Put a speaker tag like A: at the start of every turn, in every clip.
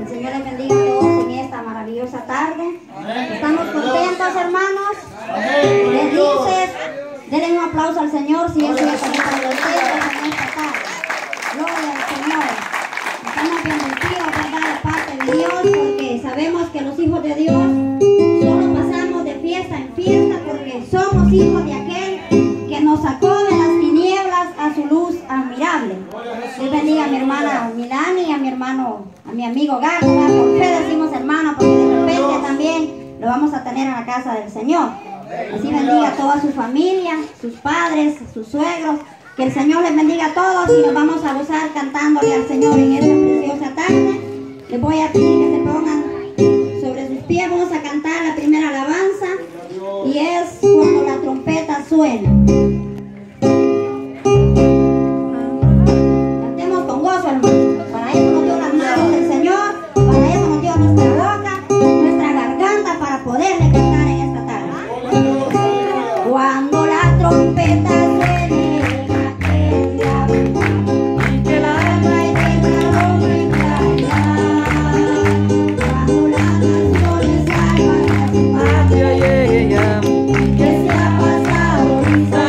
A: El Señor les bendiga a todos en esta maravillosa tarde. Estamos contentos, hermanos. Felices. Denle un aplauso al Señor si es que estamos contentos en esta tarde. Gloria al Señor. Estamos bendecidos, ¿verdad?, de parte de Dios, porque sabemos que los hijos de Dios solo pasamos de fiesta en fiesta porque somos hijos de aquel que nos sacó de las tinieblas a su luz admirable. Dios bendiga a mi hermana Milani y a mi hermano, a mi amigo Gato. Por fe decimos hermano, porque de repente también lo vamos a tener en la casa del Señor. Así bendiga a toda su familia, sus padres, sus suegros. Que el Señor les bendiga a todos y nos vamos a gozar cantándole al Señor en esta preciosa tarde. Les voy a pedir que se pongan sobre sus pies. Vamos a cantar la primera alabanza y es cuando la trompeta suena. Cantemos con gozo, hermano. Para eso nos dio las manos del Señor, para eso nos dio nuestra boca, nuestra garganta, para poderle cantar en esta tarde. Cuando la trompeta suene,
B: Que se ha pasado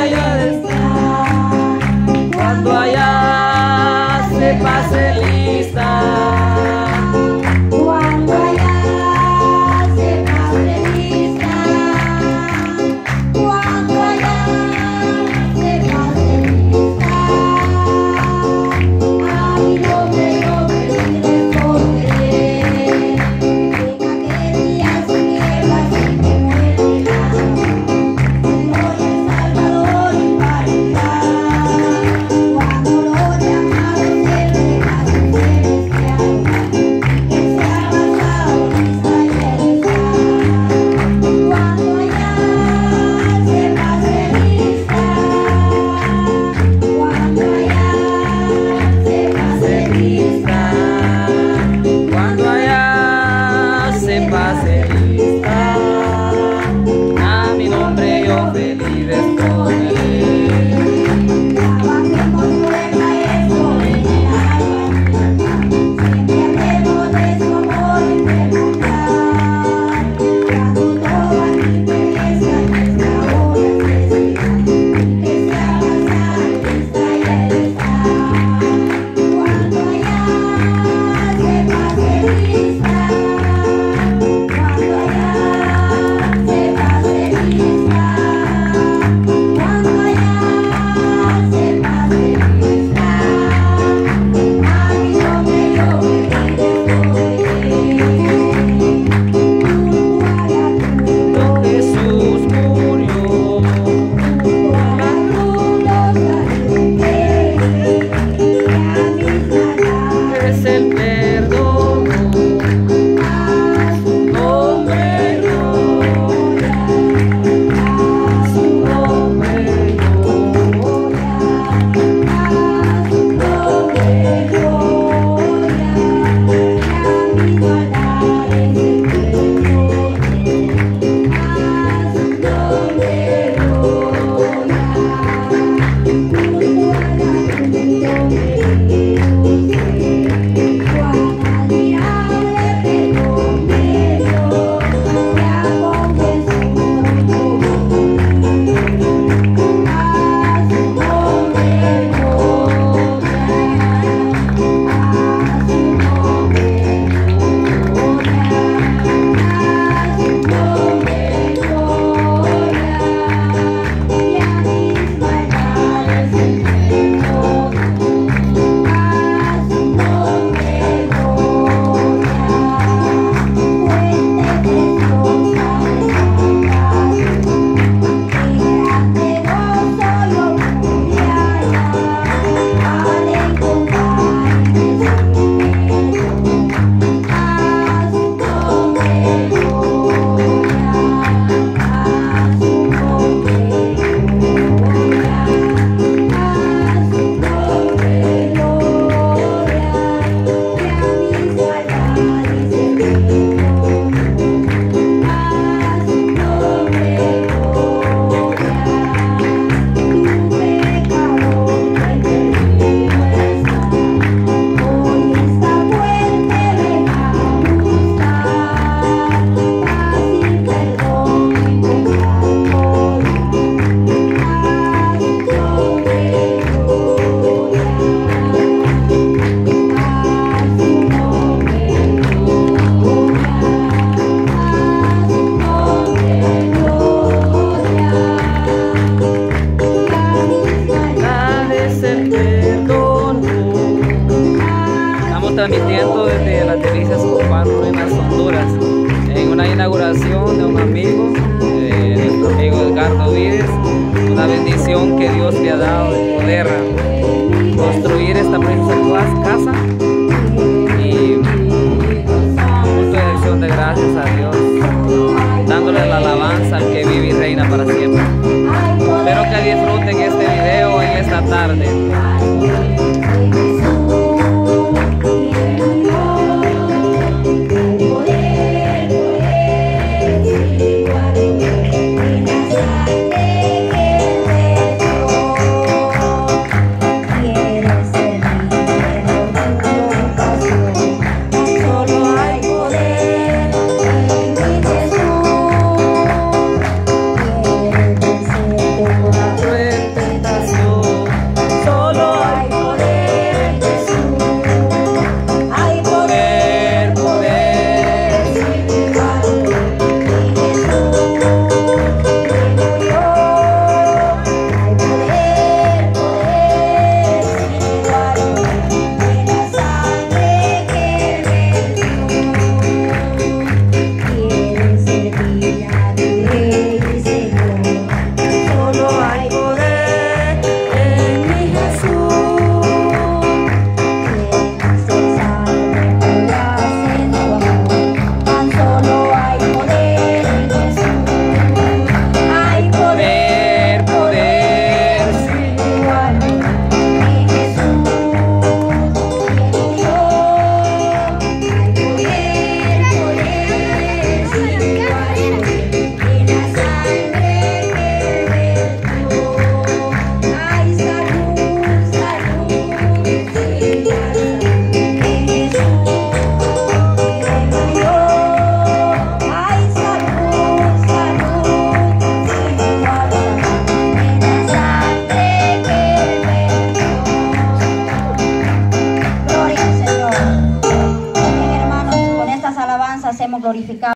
B: bendición que Dios le ha dado de poder construir esta preciosa casa